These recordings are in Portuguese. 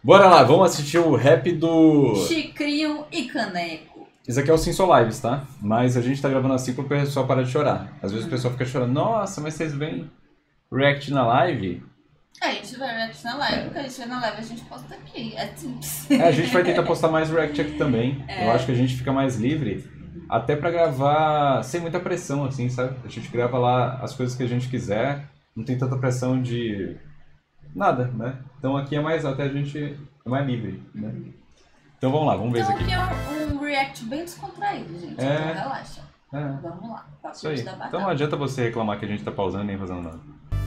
Bora lá, vamos assistir o rap do... Chicrinho e Caneco. Isso aqui é o Simpson Lives, tá? Mas a gente tá gravando assim pro pessoal parar de chorar. Às vezes o pessoal fica chorando, nossa, mas vocês veem react na live? A gente vai react na live, porque a gente vai na live a gente posta aqui. É simples. A gente vai tentar postar mais react aqui também. Eu acho que a gente fica mais livre, até pra gravar sem muita pressão, assim, sabe? A gente grava lá as coisas que a gente quiser, não tem tanta pressão de nada, né? Então aqui é mais, até a gente é mais livre, né? Então vamos lá, vamos ver Então isso aqui. aqui é um react bem descontraído, gente. Então relaxa. Vamos lá. Isso aí. Então não adianta você reclamar que a gente tá pausando nem fazendo nada.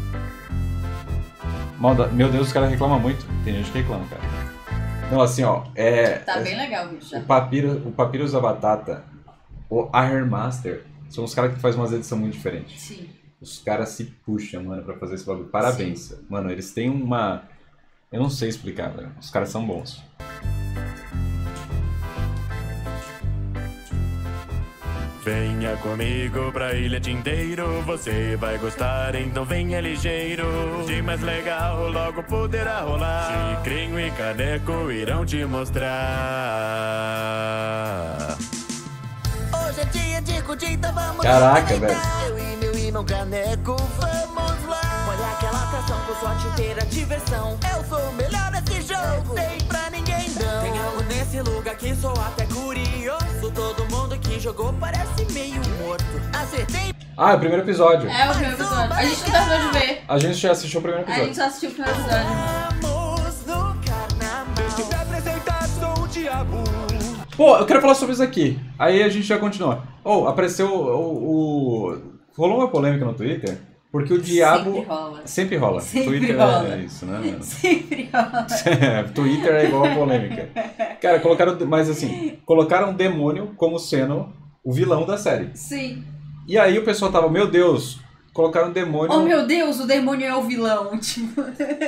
Meu Deus, os caras reclamam muito. Tem gente que reclama, cara. Então assim, ó, tá bem legal o vídeo já. O Papyrus da Batata, o Iron Master, são os caras que fazem umas edições muito diferentes. Sim. Os caras se puxam, mano, pra fazer esse bagulho. Parabéns. Sim. Mano, eles têm uma... Eu não sei explicar, velho. Os caras são bons. Venha comigo pra Ilha Tinteiro, você vai gostar, então venha ligeiro. De mais legal logo poderá rolar. Chicrinho e Caneco irão te mostrar. Hoje é dia de curtir, então vamos. Caraca, velho. Eu e meu irmão Caneco, vamos lá. Olha aquela atração com sorte inteira diversão. Eu sou o melhor nesse jogo, tem pra ninguém não. Tem algo nesse lugar que sou até curioso. Todo mundo que jogou parece meio morto. Acertei. Ah, é o primeiro episódio. É o primeiro episódio. A gente não terminou de ver. A gente já assistiu o primeiro A episódio. gente só assistiu o primeiro episódio. Vamos no carnaval. Deixa eu te apresentar, sou o Diabo. Pô, eu quero falar sobre isso aqui. Aí a gente já continua. Apareceu rolou uma polêmica no Twitter, porque o Diabo... Sempre rola. Twitter rola. É isso, né, mano? Sempre rola. Twitter é igual a polêmica. Cara, colocaram um demônio como sendo o vilão da série. Sim. E aí o pessoal tava, meu Deus, colocaram um demônio... Oh, meu Deus, o demônio é o vilão. Tipo...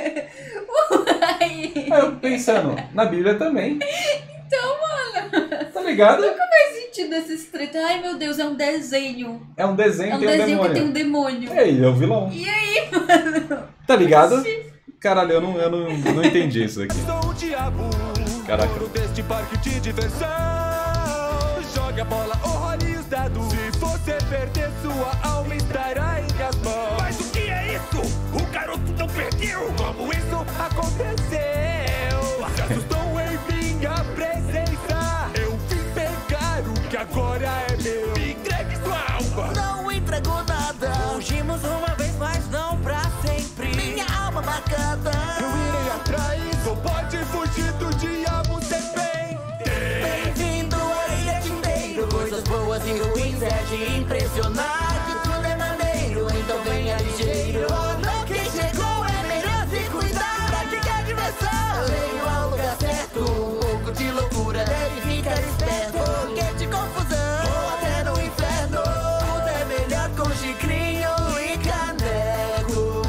Aí eu pensando, na Bíblia também. Então, mano... Tá ligado? Nunca faz sentido esse treta. Ai, meu Deus, é um desenho. É um desenho que tem um demônio. Que tem um demônio. É, ele é o vilão. E aí, mano? Tá ligado? Caralho, eu não entendi isso aqui. Sou o Diabo. Caraca. Dono deste parque de diversão. Joga a bola ou role os dados. Se você perder, sua alma estará em minhas mãos. Mas o que é isso? O garoto não perdeu. Como isso aconteceu? Se assustou em minha presença. Eu vim pegar o que agora é meu. Me entregue sua alma. Não entregou nada. Fugimos uma vez, mas não pra sempre. Minha alma marcada. Eu irei atrás. Só pode fugir do diabo sempre. Bem-vindo à Ilha Tinteiro. Coisas boas e ruins é de impressionar. Que tudo é maneiro, então venha ligeiro. Quem chegou é melhor se cuidar. Pra que quer diversão? Veio ao lugar certo. Um pouco de loucura deve ficar esperto. Porque de confusão ou até no inferno. Tudo é melhor com Chicrinho e Caneco.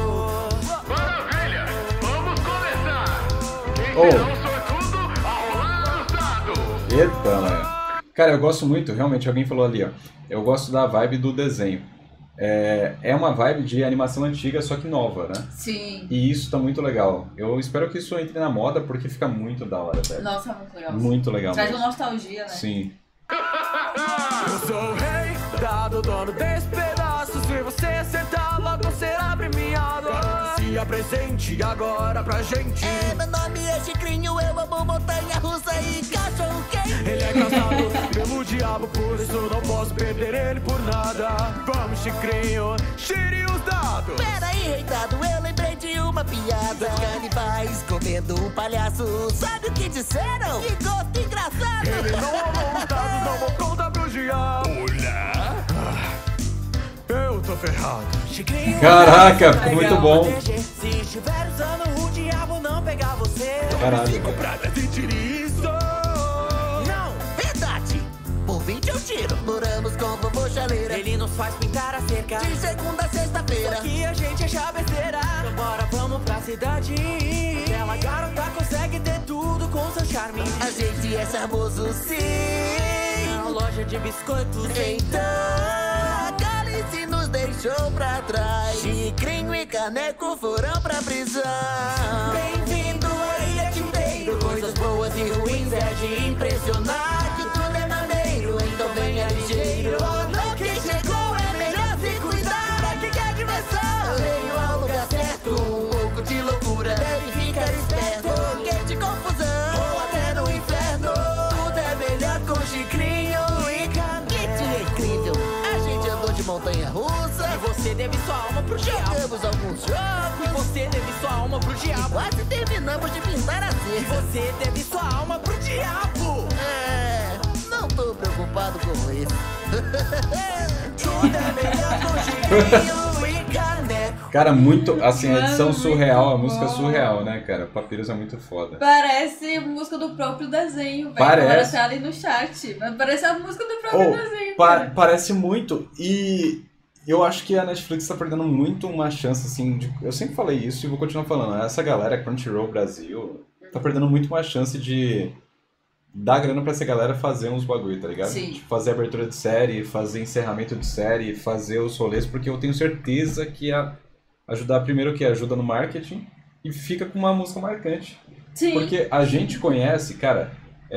Maravilha! Vamos começar! Quem Oh. será o sortudo a rolar os dados? Eita, mano. Cara, eu gosto muito, realmente, alguém falou ali, ó. Eu gosto da vibe do desenho. É uma vibe de animação antiga, só que nova, né? Sim. E isso tá muito legal. Eu espero que isso entre na moda, porque fica muito da hora, velho. Nossa, muito legal. Muito legal Traz uma mesmo. nostalgia, né? Sim. Eu sou o rei, dado dono desse pedaço. Se você acertar, logo será premiado. Se apresente agora pra gente. Meu nome é Chicrinho, eu amo montanha russa e cachorro quente. Ele é caçado pelo diabo, por isso não posso perder ele por nada. Vamos, Chicrinho, tire os dados. Peraí, reitado, eu lembrei de uma piada. Canibais comendo um palhaço. Sabe o que disseram? Que gosto engraçado. Ele não rolou os dados, não vou contar pro diabo. Olá. Eu tô ferrado. Chicrinho, Caraca, ficou legal muito bom. proteger. Se estiver usando o diabo, não pegar você. Caralho, Fico velho. pra decidir isso. Não, verdade. Por 20 eu tiro. Moramos com o vovô chaleira. Ele nos faz pintar a cerca. De segunda a sexta-feira. Só que a gente acha besteira. Então bora, vamos pra cidade. Aquela garota consegue ter tudo com seu charme. A gente é charmoso, sim. Na loja de biscoitos. Então, a Cálice nos deixou pra trás. Chicrinho e Caneco foram pra prisão. Bem-vindo à Ilha Tinteiro. boas e ruins é de impressionar. Que tudo é maneiro, então venha ligeiro. Não, quem chegou é melhor se cuidar. Pra quem quer diversão, veio ao lugar certo. Um pouco de loucura, deve ficar esperto. Pouquinho de confusão, ou até no inferno. Tudo é melhor com chicrinho e canela. Que dia incrível, a gente andou de montanha-russa. E você deve sua alma pro diabo. Jogamos alguns jogos. E você deve sua alma pro diabo. Quase terminamos de pintar a E cerca. você deve sua alma pro diabo. Não tô preocupado com isso. Tudo é melhor com chicrinho e caneco. Cara, muito, assim, a Mano, edição surreal, a muito música bom. surreal, né, cara? Papyrus é muito foda. Parece música do próprio desenho, velho. Parece. Agora tá ali no chat. Mas parece a música do próprio desenho. cara. Parece muito, e eu acho que a Netflix tá perdendo muito uma chance, assim, eu sempre falei isso e vou continuar falando, essa galera, Crunchyroll Brasil, tá perdendo muito uma chance de dar grana pra essa galera fazer uns bagulho, tá ligado? Sim. Tipo, fazer abertura de série, fazer encerramento de série, fazer os rolês, porque eu tenho certeza que ia ajudar, primeiro que ajuda no marketing, e fica com uma música marcante. Sim. Porque a gente conhece, cara,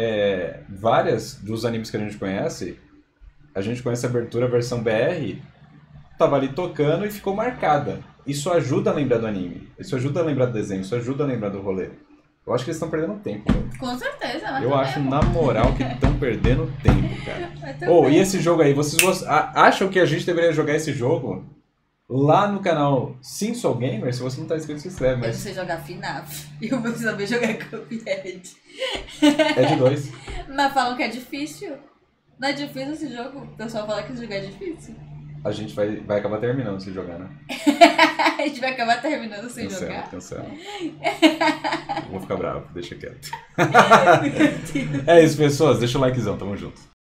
várias dos animes que a gente conhece a abertura, a versão BR, tava ali tocando e ficou marcada. Isso ajuda a lembrar do anime, isso ajuda a lembrar do desenho, isso ajuda a lembrar do rolê. Eu acho que eles estão perdendo tempo, velho. Com certeza. Mas Eu também acho, é bom. na moral, que estão perdendo tempo, cara. Mas também. Oh, e esse jogo aí, vocês acham que a gente deveria jogar esse jogo lá no canal Sim Sou Gamer? Se você não tá inscrito, se inscreve, Eu mas sei jogar FNAF. E eu vou saber jogar Cuphead. é de 2. Mas falam que é difícil. Não é difícil esse jogo? O pessoal fala que esse jogo é difícil. A gente vai acabar terminando se jogar, né? A gente vai acabar terminando sem jogar. Cancela. Vou ficar bravo, deixa quieto. É isso, pessoas. Deixa o likezão, tamo junto.